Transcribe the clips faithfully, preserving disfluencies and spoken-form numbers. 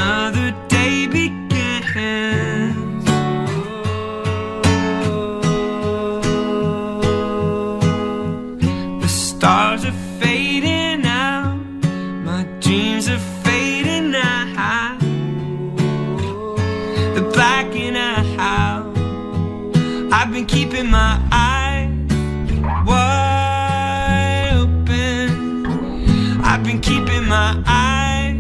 another day begins. The stars are fading out, my dreams are fading out. They're blacking out. I've been keeping my eyes wide open. I've been keeping my eyes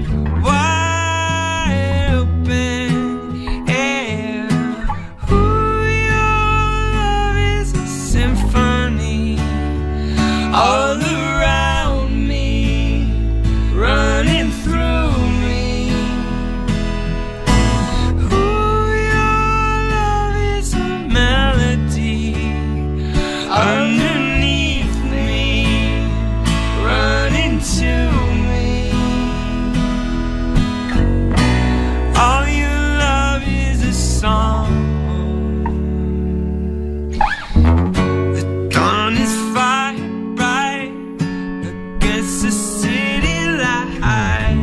wide open. Yeah. Ooh, your love is a symphony all around me, running through me. Ooh, your love is a melody underneath me, running to me. All your love is a song. The dawn is fire bright against the city light.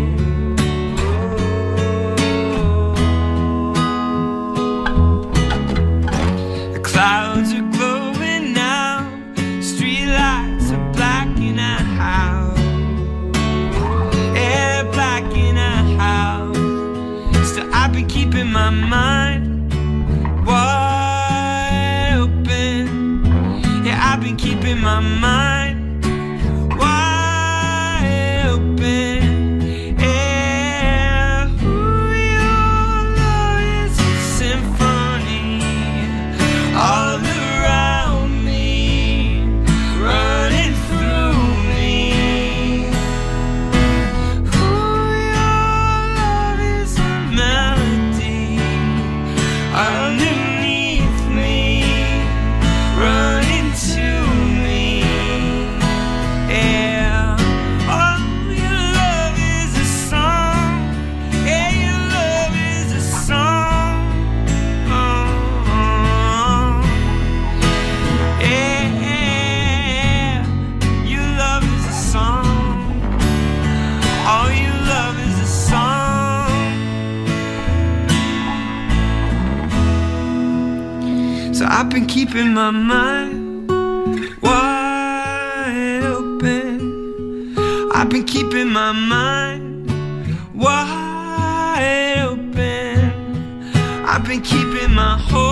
The clouds are glowing now, street lights are blacking out. Yeah, blacking out. Still I've been keeping my mind wide open. Yeah, I've been keeping my mind wide open. Yeah, ooh, your love is a symphony all around me, running through me. Ooh, your love is a melody underneath me, running to me. Yeah. Oh, your love is a song. Yeah, your love is a song. Oh, yeah, your love is a song. All your love is a song. So I've been keeping my mind wide open. I've been keeping my mind wide open. I've been keeping my whole